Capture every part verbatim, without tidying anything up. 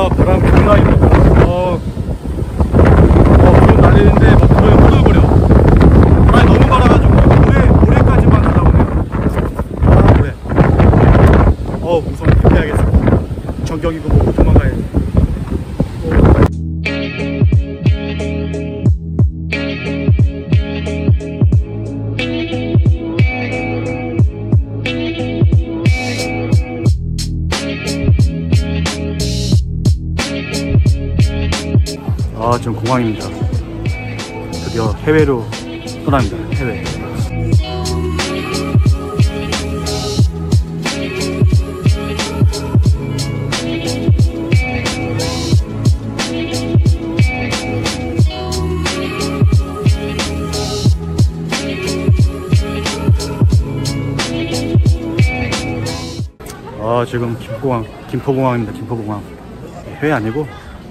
와, 바람 장난입니다. 어, 어, 구름 날리는데 막 구름이 후들거려. 바람이 너무 많아가지고 모래, 모래까지만 날아오네요. 아, 모래. 어, 우선 피해야겠어. 전경이고 뭐 도망가야지. 아, 지금 공항입니다. 드디어 해외로 떠납니다. 해외. 아, 지금 김포공항, 김포공항입니다. 김포공항. 해외 아니고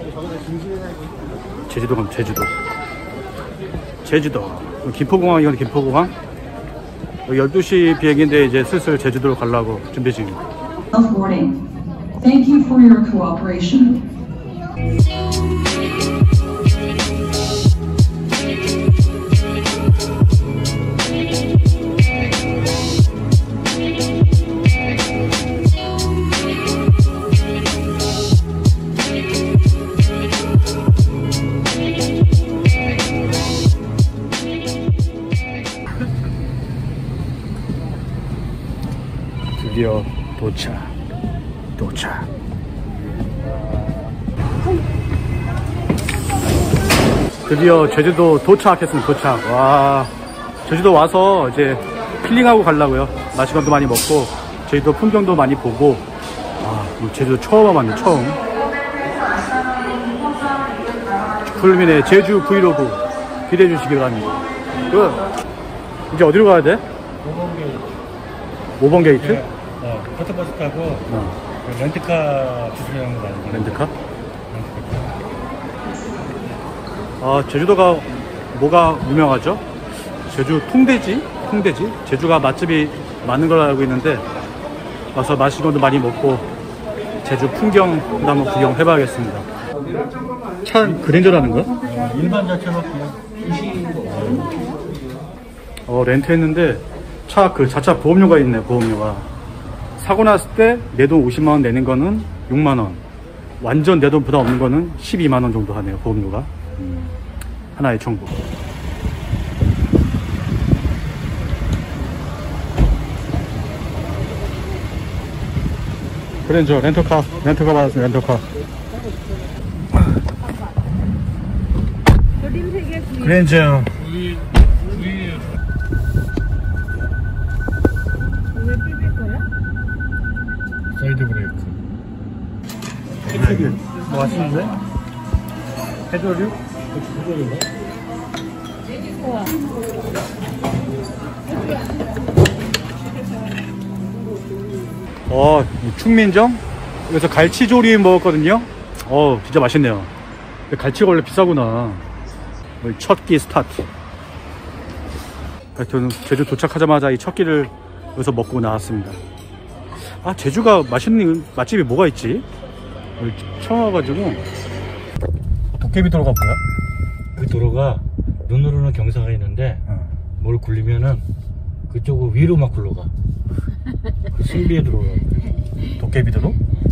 제주도 가면 제주도. 제주도. 김포공항이건 김포공항. 열두 시 비행인데 이제 슬슬 제주도로 가려고 준비 중입니다. Thank you for your cooperation. 드디어 도착. 도착. 드디어 제주도 도착했습니다. 도착. 와, 제주도 와서 이제 힐링하고 가려고요. 맛있는 것도 많이 먹고 제주도 풍경도 많이 보고. 아, 제주도 처음 와봤네. 처음. 풀민의 제주 브이로그 기대해 주시기 바랍니다. 그 이제 어디로 가야 돼? 오 번 게이트? 네. 어, 커터버스 타고 어. 렌트카 주차장으로 가는 거예요. 렌트카? 아, 제주도가 뭐가 유명하죠? 제주 통돼지? 통돼지? 제주가 맛집이 많은 걸로 알고 있는데 와서 맛있는 것도 많이 먹고 제주 풍경도 한번 구경해봐야겠습니다. 차 그랜저라는 거? 어, 일반 자체로 그냥 어, 렌트했는데 차 그 자차 보험료가 있네. 보험료가 사고 났을 때 내 돈 오십만 원 내는 거는 육만 원, 완전 내 돈 부담 없는 거는 십이만 원 정도 하네요. 보험료가. 음, 하나의 청구. 그랜저 렌터카 렌터카 받았습니다. 렌터카. 그랜저 사이드 브레이크. 해조류 뭐 맛있는데? 해조류? 해조류인가? 어, 충민정? 여기서 갈치조림 먹었거든요. 어, 진짜 맛있네요. 갈치가 원래 비싸구나. 첫 끼 스타트. 하여튼 제주 도착하자마자 이 첫 끼를 여기서 먹고 나왔습니다. 아, 제주가 맛있는 맛집이 뭐가 있지? 처음 와가지고. 도깨비 도로가 뭐야? 그 도로가 눈으로는 경사가 있는데 어. 뭘 굴리면은 그쪽으로 위로 막 굴러가. 그 신비의 도로가. 도깨비 도로?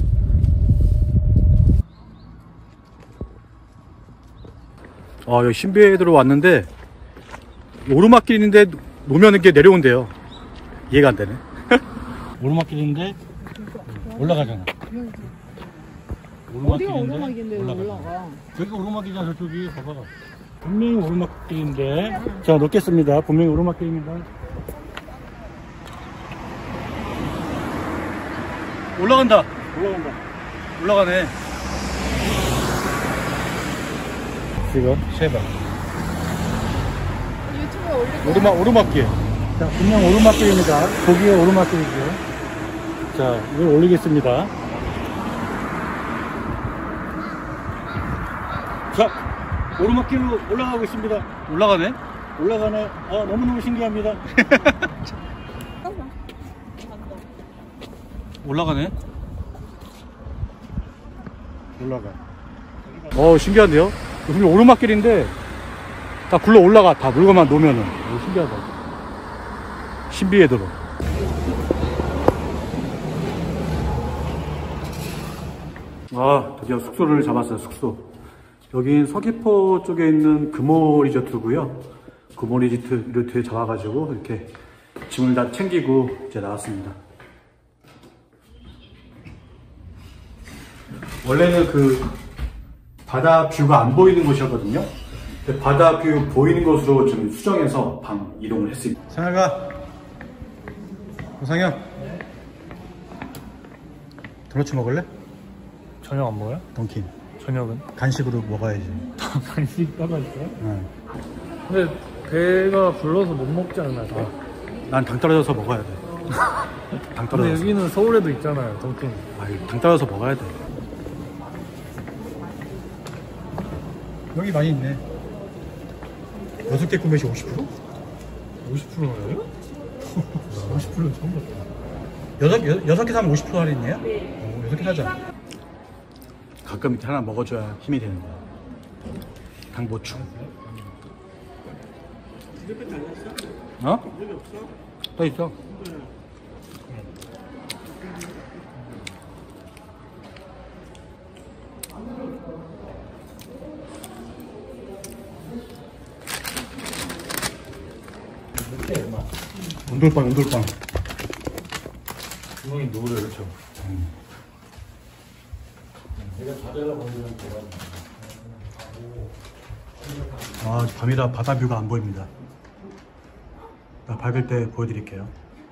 아, 여기 신비의 도로 왔는데 오르막길인데 놓으면 이게 내려온대요. 이해가 안 되네. 오르막길인데 올라가잖아. 어디가 오르막인데 올라가? 저기 오르막이잖아. 저쪽이 봐봐. 분명히 오르막길인데. 자, 놓겠습니다. 분명히 오르막길입니다. 올라간다. 올라간다. 올라가네. 지금 세 번. 유튜브에 올릴 오르막 오르막길. 자, 분명 오르막길입니다. 거기에 오르막길이죠. 자, 이걸 올리겠습니다. 자, 오르막길로 올라가고 있습니다. 올라가네. 올라가네. 아, 너무너무 신기합니다. 올라가네. 올라가. 어, 신기한데요? 여기 오르막길인데 다 굴러 올라가. 다 물건만 놓으면은. 오, 신기하다. 신비의 도로. 아, 드디어 숙소를 잡았어요. 숙소. 여긴 서귀포 쪽에 있는 금호 리조트고요. 금호 리조트, 리조트에 잡아가지고 이렇게 짐을 다 챙기고 이제 나왔습니다. 원래는 그 바다 뷰가 안 보이는 곳이었거든요. 근데 바다 뷰 보이는 곳으로 좀 수정해서 방 이동을 했습니다. 상혁아, 오상혁, 도넛 먹을래? 저녁 안 먹어요? 던킨. 저녁은? 간식으로 먹어야지. 간식 따가 있어요? 응. 근데 배가 불러서 못 먹지 않나요? 다? 난 당 떨어져서 먹어야 돼. 당 근데 떨어져서. 여기는 서울에도 있잖아요, 던킨. 아유, 당 떨어져서 먹어야 돼. 여기 많이 있네. 여섯 개 구매시 오십 퍼센트? 오십 퍼센트예요? 오십 퍼센트 처음 봤다. 여섯, 여, 여섯 개 사면 오십 퍼센트 할인이에요? 네. 여섯 개 사자. 가끔 이렇게 하나 먹어줘야 힘이 되는 거야. 당 보충. 어? 또 있어. 온돌빵, 온돌빵. 구멍이 노래 그렇죠. 음. 아, 밤이라 바다 뷰가 안 보입니다. 나 밝을 때 보여드릴게요.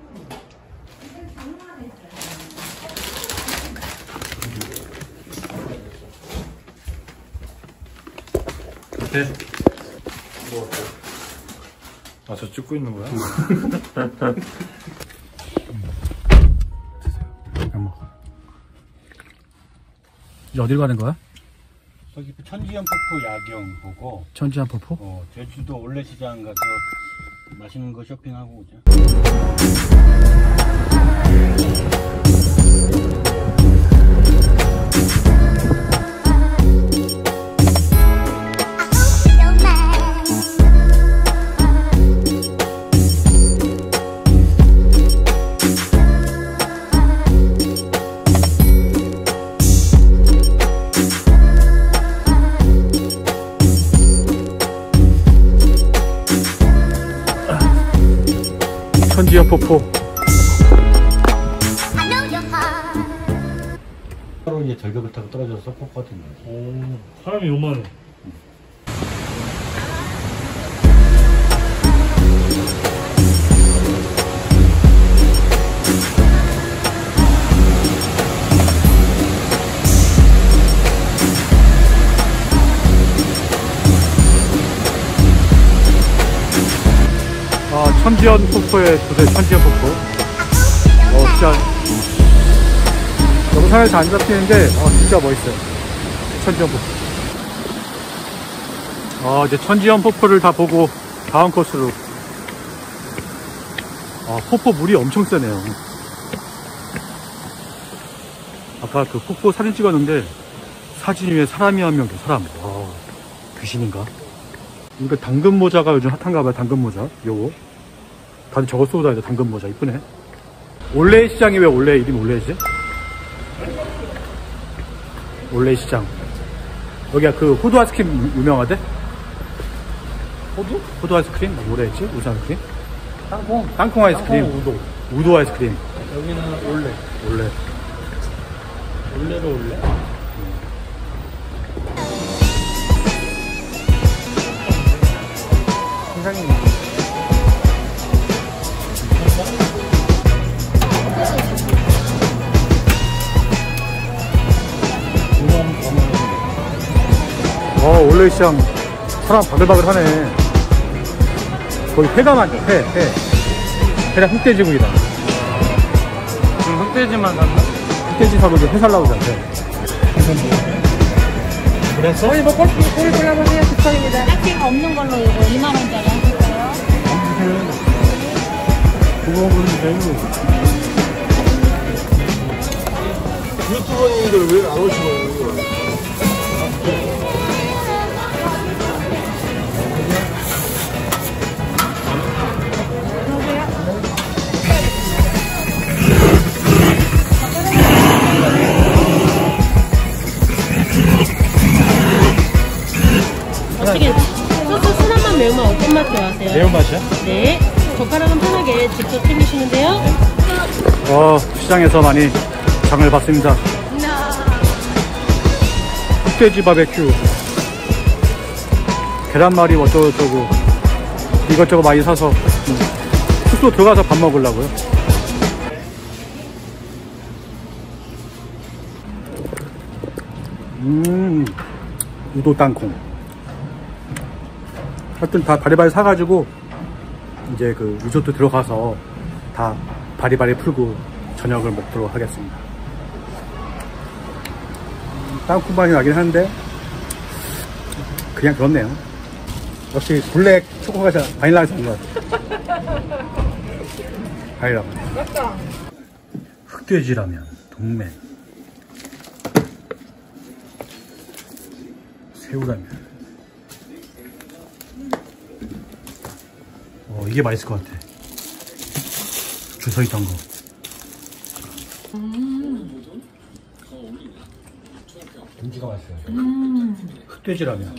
어때? 아, 저 찍고 있는 거야? 이제 어디로 가는 거야? 저기 천지연폭포 야경 보고 천지연 폭포? 어, 제주도 올레시장 가서 맛있는 거 쇼핑하고 오자. 천지연 폭포. 바로 이제 절벽을 타고 떨어져서 폭포가 된 거지. 오, 사람이 요만해. 아, 천지연 폭포에 도대 천지연 폭포. 어, 진짜. 영상에서 안 잡히는데, 어, 진짜 멋있어요. 천지연 폭포. 아, 이제 천지연 폭포를 다 보고, 다음 코스로. 아, 폭포 물이 엄청 세네요. 아까 그 폭포 사진 찍었는데, 사진 위에 사람이 한 명, 사람. 와, 귀신인가? 이거 당근 모자가 요즘 핫한가 봐요. 당근 모자. 요거. 다들 저거 쓰고 다니죠. 당근 모자. 이쁘네. 올레 시장이 왜 올레 이름이 올레지? 올레 시장. 여기가 그 호두 아이스크림 유- 유명하대? 호두? 호두 아이스크림? 뭐라 했지? 무슨 아이스크림? 땅콩. 땅콩 아이스크림. 땅콩 우도. 우도 아이스크림. 여기는 올레. 올레. 올레로 올레? 어, 올레 시장 사람 바글바글 하네. 거기 회가 많죠. 회, 회. 회랑 흑돼지구이다. 지금 흑돼지만 샀나? 흑돼지 사고 이제 회 살라고 그러잖아. 그랬어? 저희 뭐 꼬리 꼬리 골라보세요. 추천입니다. 딱지가 없는 걸로 이거 이만 원짜리 하실까요? 그거 보는 배우. 유튜버님들 왜 안 오시고? 매운맛이에요. 매운맛이야? 네. 젓가락은 편하게 직접 챙기시면 돼요. 어, 시장에서 많이 장을 봤습니다. 흑돼지 바베큐, 계란말이 어쩌고저쩌고 이것저것 많이 사서 음, 숙소 들어가서 밥 먹으려고요. 음, 우도 땅콩. 하여튼 다 바리바리 사가지고 이제 그 리조트 들어가서 다 바리바리 풀고 저녁을 먹도록 하겠습니다. 땅콩 맛이 나긴 한데 그냥 그렇네요. 역시 블랙 초코가 바닐라에서 온 것 같아요. 바닐라. 흑돼지라면 동맥, 새우라면. 어, 이게 맛있을 것 같아. 주서 있던 거. 김치가 맛있어요. 음. 흑돼지라면.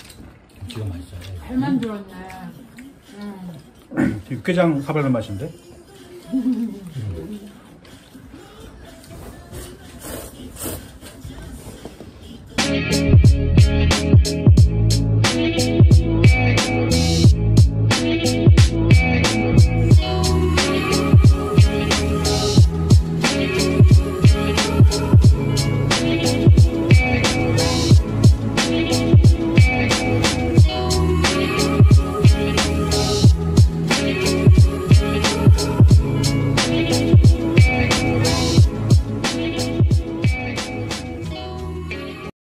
김치가 맛있어요. 잘 만들었네. 육개장 사발면 맛인데?